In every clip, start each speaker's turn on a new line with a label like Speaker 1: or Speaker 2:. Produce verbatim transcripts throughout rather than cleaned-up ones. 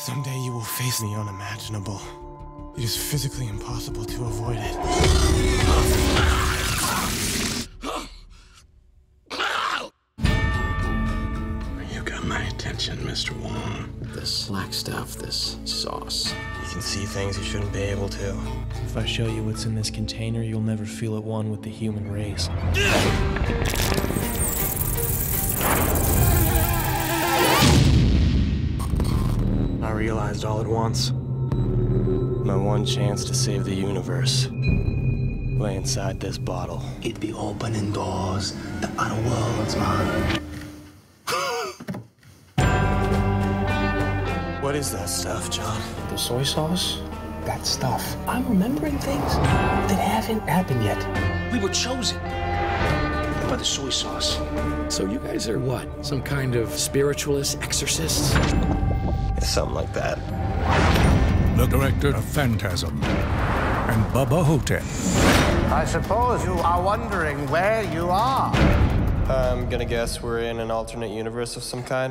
Speaker 1: Someday you will face the unimaginable. It is physically impossible to avoid it.
Speaker 2: You got my attention, Mister Wong.
Speaker 3: This slack stuff, this sauce.
Speaker 1: You can see things you shouldn't be able to.
Speaker 4: If I show you what's in this container, you'll never feel at one with the human race.
Speaker 1: I realized all at once. My one chance to save the universe lay inside this bottle.
Speaker 5: It be opening doors to other worlds, man.
Speaker 1: What is that stuff, John?
Speaker 5: The soy sauce? That stuff. I'm remembering things that haven't happened yet. We were chosen by the soy sauce.
Speaker 3: So you guys are what? Some kind of spiritualist exorcists?
Speaker 1: It's something like that.
Speaker 6: The director of Phantasm and BUBBA Ho-TEP.
Speaker 7: I suppose you are wondering where you are.
Speaker 1: I'm gonna guess we're in an alternate universe of some kind.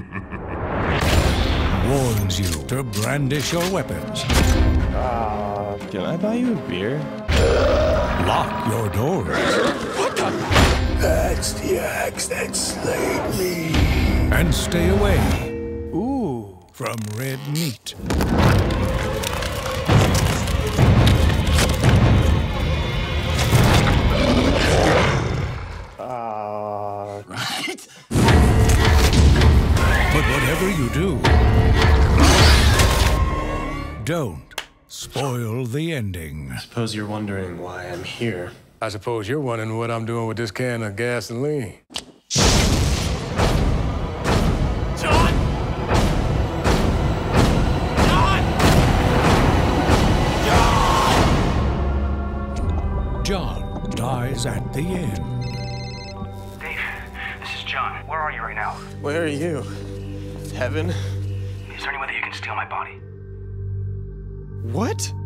Speaker 6: Warns you to brandish your weapons.
Speaker 1: Uh, can I buy you a beer?
Speaker 6: Lock your doors.
Speaker 5: What the? That's the axe that slayed me.
Speaker 6: And stay away
Speaker 4: Ooh.
Speaker 6: from red meat.
Speaker 1: Uh...
Speaker 5: Right?
Speaker 6: But whatever you do, don't spoil the ending.
Speaker 1: Suppose you're wondering why I'm here.
Speaker 8: I suppose you're wondering what I'm doing with this can of gasoline.
Speaker 5: John! John! John!
Speaker 6: John dies at the end.
Speaker 9: Dave, this is John. Where are you right now?
Speaker 1: Where are you? Heaven?
Speaker 9: Is there any way that you can steal my body?
Speaker 1: What?